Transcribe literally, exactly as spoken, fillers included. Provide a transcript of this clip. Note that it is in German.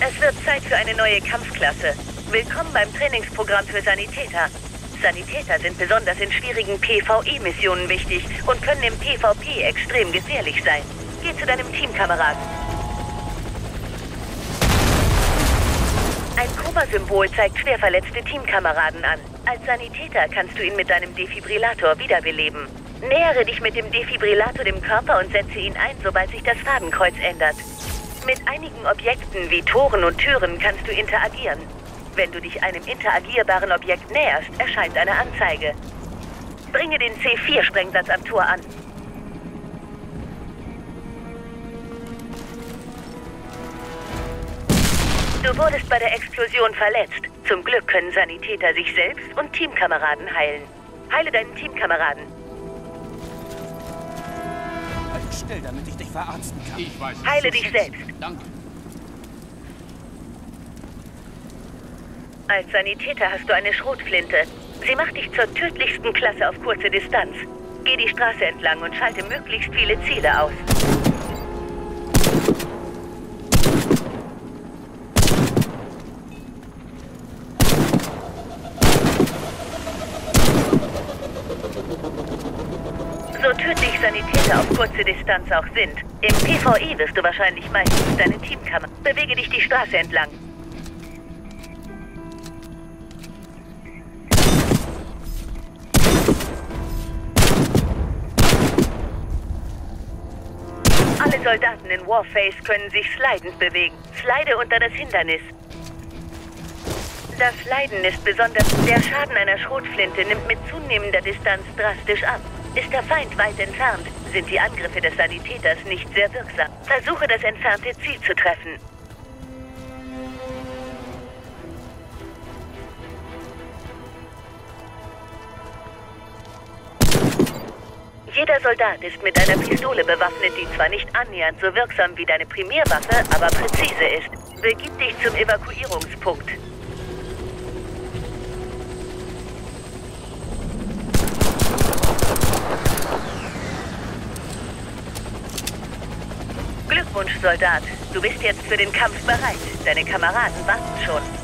Es wird Zeit für eine neue Kampfklasse. Willkommen beim Trainingsprogramm für Sanitäter. Sanitäter sind besonders in schwierigen PvE-Missionen wichtig und können im PvP extrem gefährlich sein. Geh zu deinem Teamkameraden. Ein Koma-Symbol zeigt schwer verletzte Teamkameraden an. Als Sanitäter kannst du ihn mit deinem Defibrillator wiederbeleben. Nähere dich mit dem Defibrillator dem Körper und setze ihn ein, sobald sich das Fadenkreuz ändert. Mit einigen Objekten wie Toren und Türen kannst du interagieren. Wenn du dich einem interagierbaren Objekt näherst, erscheint eine Anzeige. Bringe den C vier Sprengsatz am Tor an. Du wurdest bei der Explosion verletzt. Zum Glück können Sanitäter sich selbst und Teamkameraden heilen. Heile deinen Teamkameraden. Halt still, damit ich dich verarzten kann. Ich weiß, Heile dich selbst. Danke. Als Sanitäter hast du eine Schrotflinte. Sie macht dich zur tödlichsten Klasse auf kurze Distanz. Geh die Straße entlang und schalte möglichst viele Ziele aus. So tödlich Sanitäter auf kurze Distanz auch sind, im PvE wirst du wahrscheinlich meistens deine Teamkammer. Bewege dich die Straße entlang. Alle Soldaten in Warface können sich slidend bewegen. Slide unter das Hindernis. Das Sliden ist besonders... Der Schaden einer Schrotflinte nimmt mit zunehmender Distanz drastisch ab. Ist der Feind weit entfernt, sind die Angriffe des Sanitäters nicht sehr wirksam. Versuche, das entfernte Ziel zu treffen. Jeder Soldat ist mit einer Pistole bewaffnet, die zwar nicht annähernd so wirksam wie deine Primärwaffe, aber präzise ist. Begib dich zum Evakuierungspunkt. Glückwunsch, Soldat. Du bist jetzt für den Kampf bereit. Deine Kameraden warten schon.